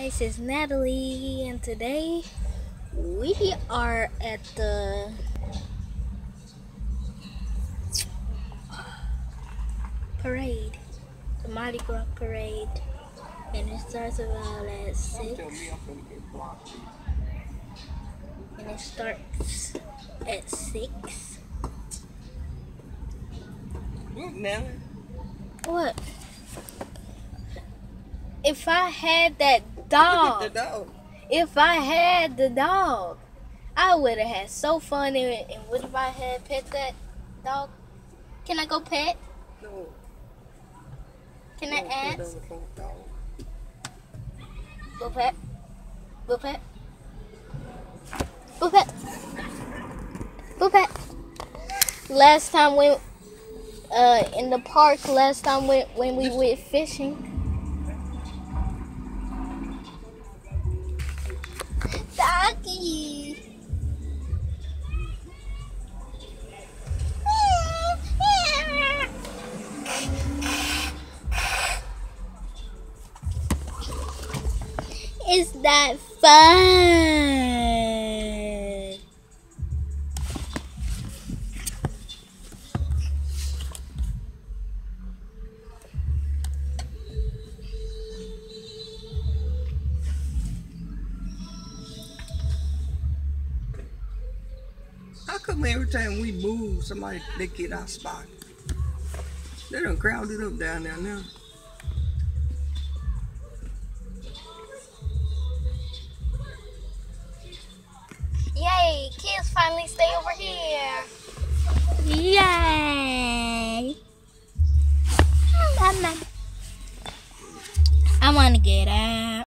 guys, it's Natalie, and today we are at the parade, the Mardi Gras parade, and it starts about at 6. And it starts at 6. What? If I had that dog, if I had the dog, I would have had so fun. And what if I had pet that dog? Can I go pet? No. Can I ask? Go pet. Go pet. Go pet. Go pet. Last time we in the park. Last time when we went fishing. Doggy. Is that fun? How come every time we move, they get our spot? They done crowded up down there now. Yay! Kids finally stay over here. Yay! I want to get out.